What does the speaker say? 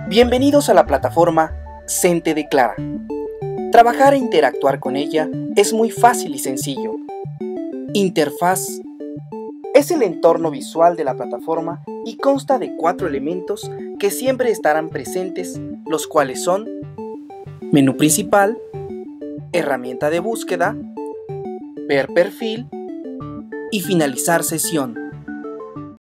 Bienvenidos a la plataforma Cente Declara. Trabajar e interactuar con ella es muy fácil y sencillo. Interfaz es el entorno visual de la plataforma y consta de 4 elementos que siempre estarán presentes, los cuales son menú principal, herramienta de búsqueda, ver perfil y finalizar sesión.